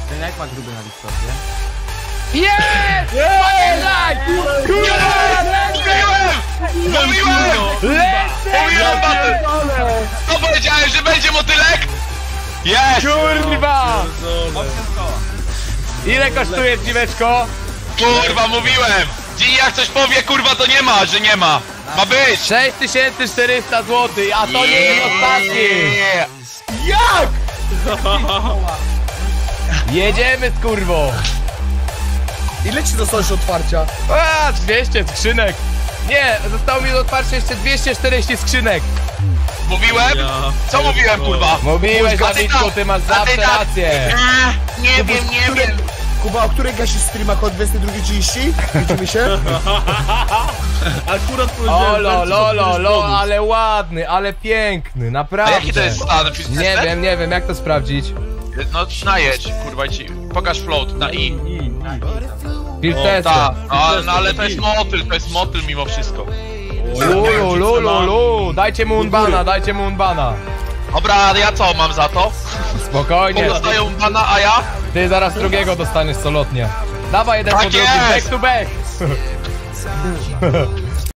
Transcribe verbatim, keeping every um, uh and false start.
Ten jak ma gruby na Discordzie? Jest! Jest! Mówiłem! Mówiłem! Mówiłem, Baty! Co powiedziałem, że będzie motylek? Jest! Kurwa! Ile kosztuje dziweczko? Kurwa, mówiłem! Dziś jak coś powie, kurwa, to nie ma, że nie ma! Ma być! sześć tysięcy czterysta złotych, a to nie jest ostatni! Jak? Jedziemy z kurwą! Ile ci dostałeś otwarcia? A, dwieście skrzynek! Nie, zostało mi do otwarcia jeszcze dwieście czterdzieści skrzynek! Mówiłem? Co mówiłem, kurwa? Mówiłeś, A ty Dawidku, tam- ty masz a ty zawsze tam- rację! A, Nie wiem, nie wiem. Kuba, o której gasisz streama o dwudziestej drugiej trzydzieści? Widzimy się? Akurat O powiedziałem, lo, że lo, to lo, będziesz lo, pomóc. ale ładny, ale piękny, A naprawdę! jaki to jest stan? Nie wiem, nie wiem, jak to sprawdzić? No, najedź, kurwa, i ci pokaż float na i. Field O, test. ta, no, no ale to jest motyl, to jest motyl mimo wszystko. Lulu, lulu, lulu, dajcie mu unbana, dajcie mu unbana. Dobra, ja co mam za to? Spokojnie, Dostaję bana, a ja? ty zaraz drugiego dostaniesz solotnie. Dawaj jeden Tak po drugim, jest! back to back.